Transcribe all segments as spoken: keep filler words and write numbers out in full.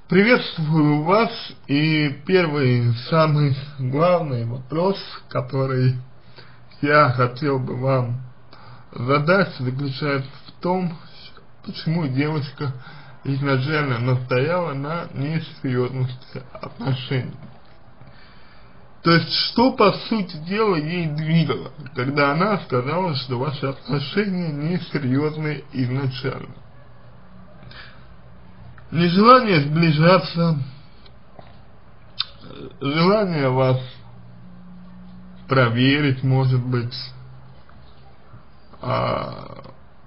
Приветствую вас, и первый, самый главный вопрос, который я хотел бы вам задать, заключается в том, почему девочка изначально настояла на несерьезности отношений. То есть, что по сути дела ей двигало, когда она сказала, что ваши отношения несерьезные изначально. Нежелание сближаться, желание вас проверить, может быть, а,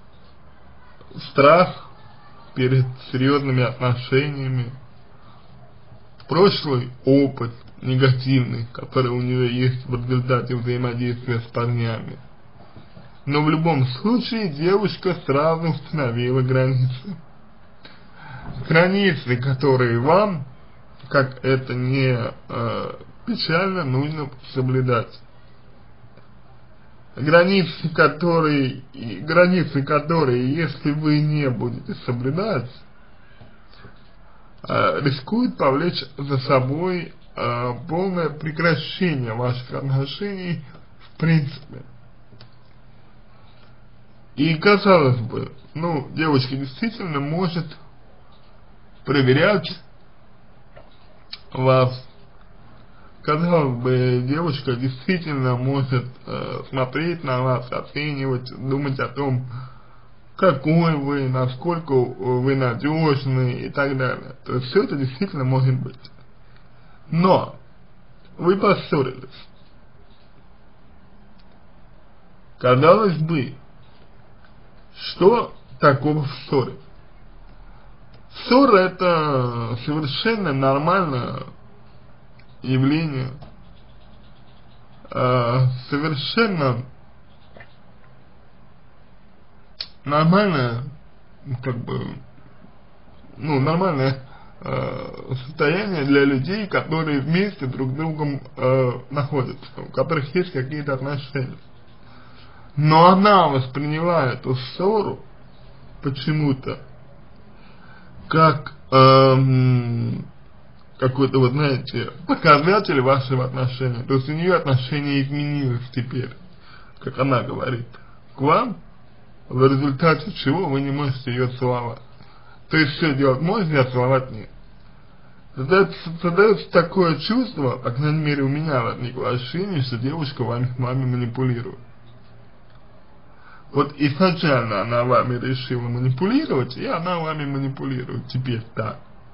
страх перед серьезными отношениями, прошлый опыт негативный, который у нее есть в результате взаимодействия с парнями. Но в любом случае девушка сразу установила границы. Границы, которые вам, как это не э, печально, нужно соблюдать. Границы, которые, границы, которые, если вы не будете соблюдать, э, рискует повлечь за собой э, полное прекращение ваших отношений в принципе. И казалось бы, ну, девочка действительно может проверять вас. Казалось бы, девушка действительно может э, смотреть на вас, оценивать, думать о том, какой вы, насколько вы надежны и так далее. То есть все это действительно может быть. Но вы поссорились. Казалось бы, что такого в ссоре? Ссора — это совершенно нормальное явление, э, совершенно нормальное, как бы, ну, нормальное э, состояние для людей, которые вместе друг с другом э, находятся, у которых есть какие-то отношения. Но она восприняла эту ссору почему-то как эм, какой-то, вот знаете, показатель вашего отношения. То есть у нее отношение изменилось теперь, как она говорит, к вам, в результате чего вы не можете ее целовать. То есть все делать можно, а целовать нет. Создается, создается такое чувство, по крайней мере у меня возникло ощущение, что девушка вами, вами манипулирует. Вот изначально она вами решила манипулировать, и она вами манипулирует теперь так.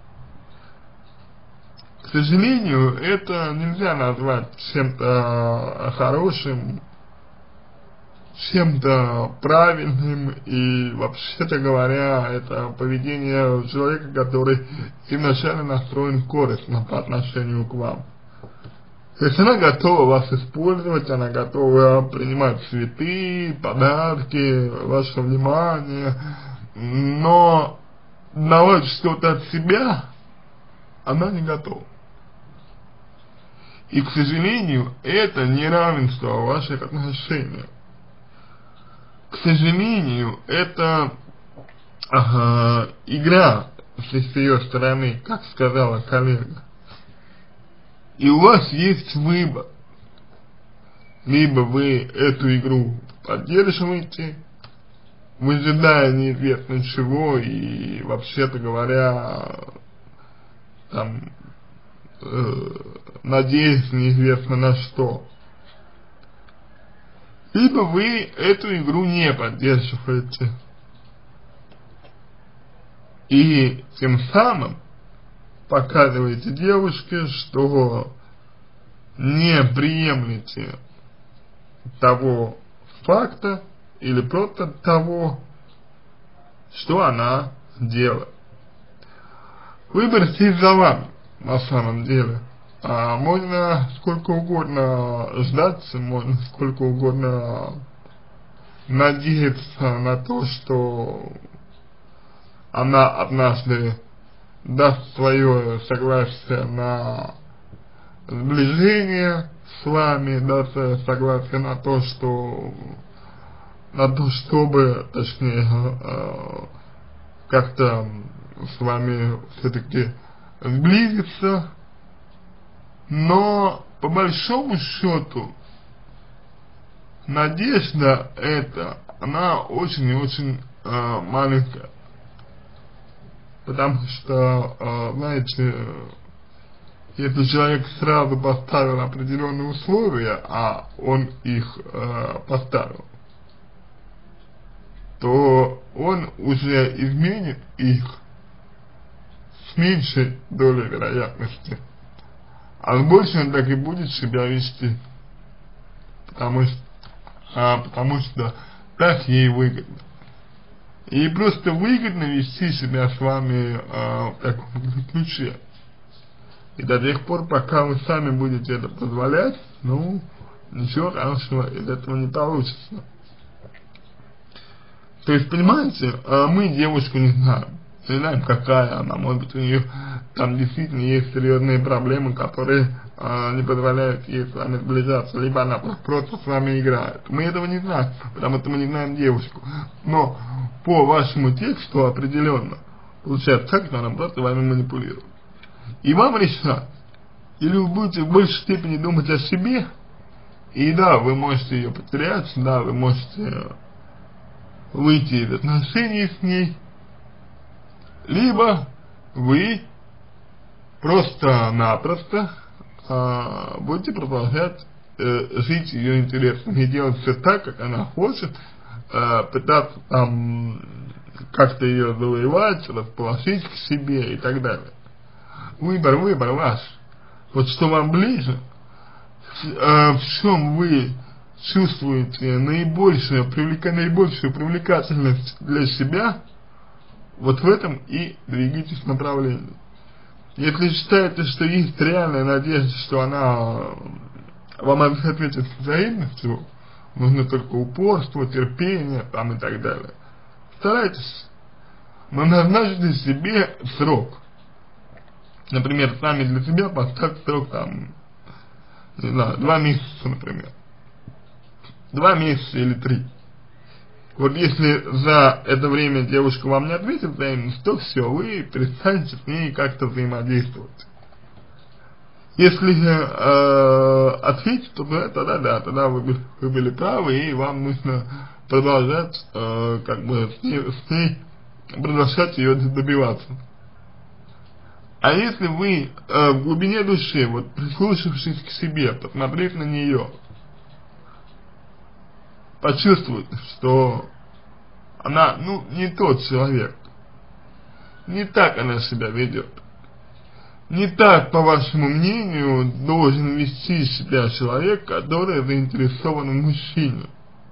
К сожалению, это нельзя назвать чем-то хорошим, чем-то правильным, и вообще-то говоря, это поведение человека, который изначально настроен корыстно по отношению к вам. То есть она готова вас использовать, она готова принимать цветы, подарки, ваше внимание, но давать что-то от себя она не готова. И, к сожалению, это неравенство в ваших отношениях. К сожалению, это ага, игра с ее стороны, как сказала коллега. И у вас есть выбор. Либо вы эту игру поддерживаете, выжидая неизвестно чего, и вообще-то говоря, там, э, надеясь неизвестно на что. Либо вы эту игру не поддерживаете. И тем самым показываете девушке, что не приемлете того факта или просто того, что она делает. Выбор здесь за вами, на самом деле. А можно сколько угодно ждать, можно сколько угодно надеяться на то, что она однажды даст свое согласие на сближение с вами, даст согласие на то, что на то, чтобы, точнее, э, как-то с вами все-таки сблизиться, но по большому счету надежда эта, она очень и очень э, маленькая. Потому что, э, знаете, если человек сразу поставил определенные условия, а он их э, поставил, то он уже изменит их с меньшей долей вероятности. А с большей он так и будет себя вести. Потому что, а, потому что так ей выгодно. И просто выгодно вести себя с вами а, в таком ключе. И до тех пор, пока вы сами будете это позволять, ну, ничего хорошего из этого не получится. То есть, понимаете, мы девушку не знаем, не знаем, какая она, может быть, у нее там действительно есть серьезные проблемы, которые э, не позволяют ей с вами сближаться, либо она просто с вами играет. Мы этого не знаем, потому что мы не знаем девушку. Но по вашему тексту определенно получается так, что она просто вами манипулирует. И вам решать, или вы будете в большей степени думать о себе, и да, вы можете ее потерять, да, вы можете выйти из отношений с ней, либо вы просто-напросто э, будете продолжать э, жить ее интересами и делать все так, как она хочет, э, пытаться там как-то ее завоевать, расположить к себе и так далее. Выбор, выбор ваш. Вот что вам ближе, э, в чем вы чувствуете наибольшую, привлека, наибольшую привлекательность для себя, вот в этом и двигайтесь в направлении. Если считаете, что есть реальная надежда, что она вам ответит взаимностью, нужно только упорство, терпение там и так далее, старайтесь, но назначьте себе срок. Например, сами для себя поставьте срок там, не знаю, два месяца, например. Два месяца или три. Вот если за это время девушка вам не ответит взаимность, то все, вы перестанете с ней как-то взаимодействовать. Если э, ответит, то да, тогда да, тогда вы, вы были правы, и вам нужно продолжать, э, как бы с ней, с ней продолжать ее добиваться. А если вы э, в глубине души, вот прислушавшись к себе, посмотреть на нее, почувствуете, что она, ну, не тот человек, не так она себя ведет, не так, по вашему мнению, должен вести себя человек, который заинтересован в мужчине,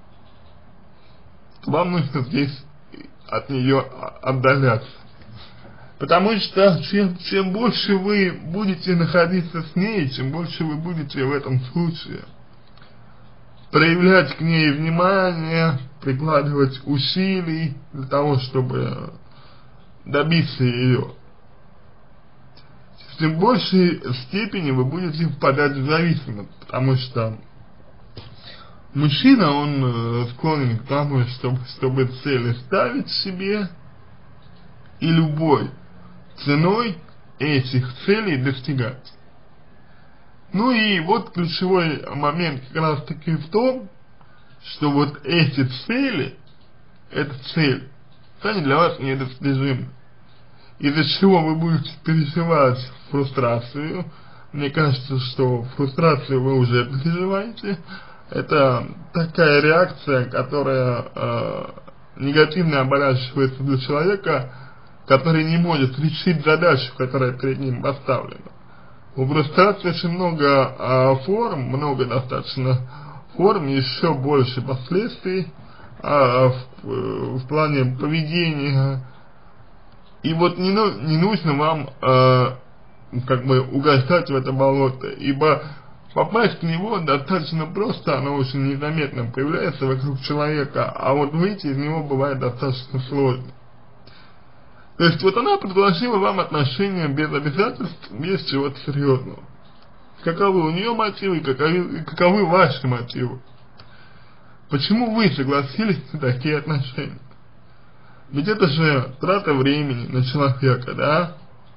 вам нужно здесь от нее отдаляться. Потому что чем, чем больше вы будете находиться с ней, чем больше вы будете в этом случае проявлять к ней внимание, прикладывать усилий для того, чтобы добиться ее, тем в большей степени вы будете впадать в зависимость, потому что мужчина, он склонен к тому, чтобы, чтобы цели ставить себе и любой ценой этих целей достигать. Ну и вот ключевой момент как раз таки в том, что вот эти цели, эта цель, станет для вас недостижимой. Из-за чего вы будете переживать фрустрацию. Мне кажется, что фрустрацию вы уже переживаете. Это такая реакция, которая э, негативно оборачивается для человека, который не может решить задачу, которая перед ним поставлена. У фрустрации очень много э, форм, много достаточно форм, еще больше последствий э, в, в плане поведения. И вот не, не нужно вам э, как бы угождать в это болото, ибо попасть в него достаточно просто, оно очень незаметно появляется вокруг человека, а вот выйти из него бывает достаточно сложно. То есть вот она предложила вам отношения без обязательств, без чего-то серьезного. Каковы у нее мотивы, каковы, каковы ваши мотивы? Почему вы согласились на такие отношения? Ведь это же трата времени на человека, да?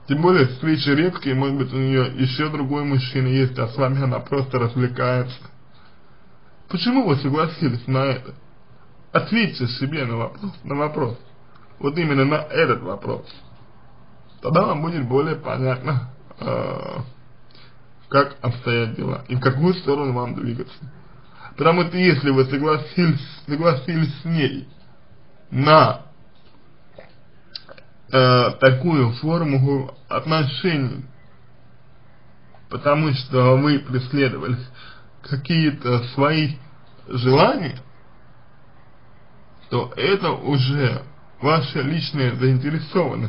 Тем более встречи редкие, может быть у нее еще другой мужчина есть, а с вами она просто развлекается. Почему вы согласились на это? Ответьте себе на вопрос, на вопрос. Вот именно на этот вопрос. Тогда вам будет более понятно, э, как обстоят дела и в какую сторону вам двигаться. Потому что если вы согласились, согласились с ней на э, такую форму отношений, потому что вы преследовали какие-то свои желания, то это уже ваша личная заинтересованность.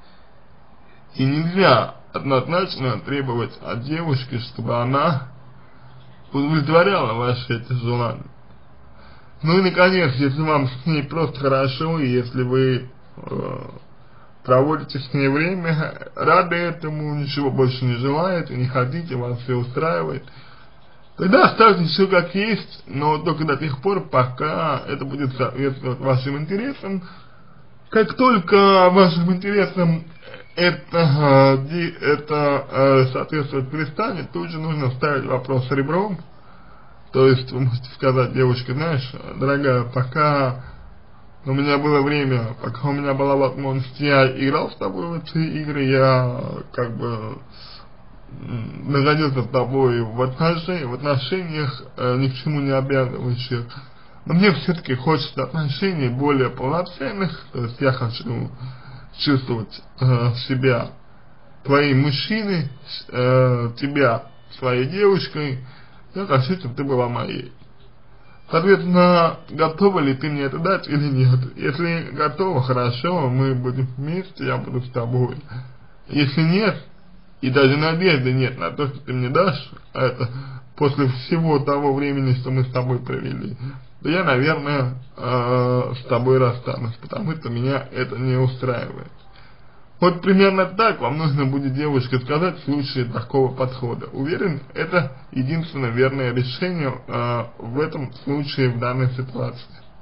И нельзя однозначно требовать от девушки, чтобы она удовлетворяла ваши эти желания. Ну и наконец, если вам с ней просто хорошо, и если вы э, проводите с ней время, рады этому, ничего больше не желаете, не хотите, вас все устраивает, тогда оставьте все как есть, но только до тех пор, пока это будет соответствовать вашим интересам. Как только вашим интересам это, это э, соответствовать перестанет, тут же нужно ставить вопрос ребром. То есть вы можете сказать: девушка, знаешь, дорогая, пока у меня было время, пока у меня была возможность, я играл с тобой в эти игры, я как бы находился с тобой в отношениях, в отношениях э, ни к чему не обязывающих. Но мне все-таки хочется отношений более полноценных, то есть я хочу чувствовать э, себя твоей мужчиной, э, тебя своей девушкой, я хочу, чтобы ты была моей. Соответственно, готова ли ты мне это дать или нет? Если готова, хорошо, мы будем вместе, я буду с тобой. Если нет, и даже надежды нет на то, что ты мне дашь это после всего того времени, что мы с тобой провели, то я, наверное, э, с тобой расстанусь, потому что меня это не устраивает. Вот примерно так вам нужно будет, девушке, сказать в случае такого подхода. Уверен, это единственное верное решение э, в этом случае, в данной ситуации.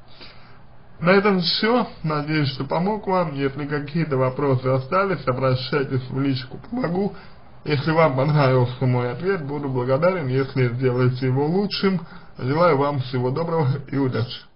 На этом все. Надеюсь, что помог вам. Если какие-то вопросы остались, обращайтесь в личку, помогу. Если вам понравился мой ответ, буду благодарен, если сделаете его лучшим. Желаю вам всего доброго и удачи.